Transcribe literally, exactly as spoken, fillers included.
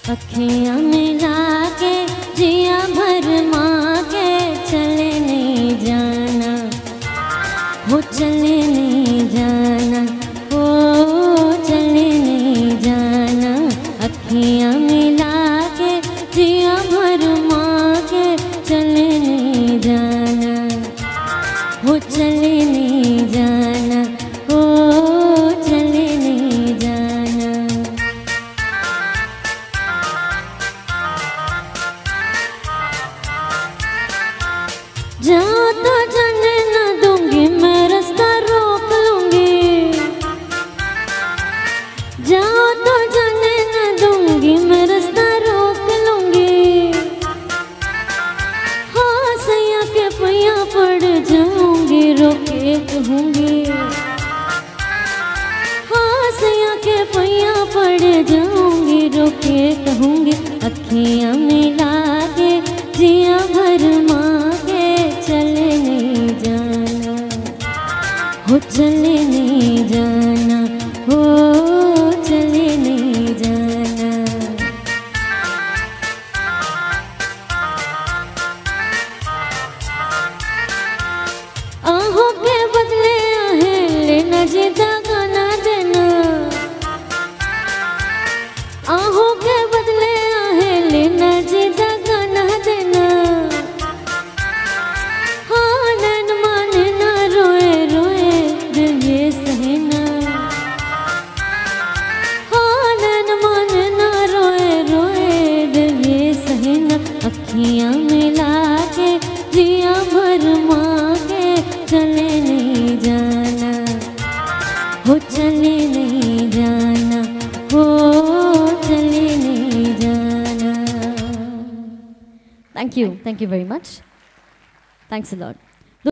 अखियाँ मिला के जिया भर माँ के चले नहीं जाना, हो चले नहीं जाना, हो चले नहीं जाना। अखियाँ मिला के जिया भर माँ के चले नहीं जाना, हो चले नहीं जाना, हो चले नहीं जाना। जाओ तो जाने न दूंगी, मैं रास्ता रोक लूंगी। जाओ तो जाने न दूंगी, मैं रास्ता रोक लूंगी। हाँ सैया के पैया पड़ जाऊंगी, रोके कहूंगी। हाँ सैया के पैया पड़ जाऊंगी, रोके कहूंगी। अखियाँ मिला के जिया भर माँ के चले नहीं जाना, हो चले नहीं जाना, हो चले नहीं जाना। आहों के बदले आहें लेना, जी दागा ना देना। आहों के बदले आहें लेना, जी दागा ना देना। हाँ नैन माने ना रोए रोए दिल ये सहना। हाँ नैन माने ना रोए रोए दिल ये सहना। अखियाँ मिला के जिया भर माँ के चले नहीं जाना, हो चले नहीं जाना, हो चले नहीं जाना। Thank you, thank you very much. Thanks a lot.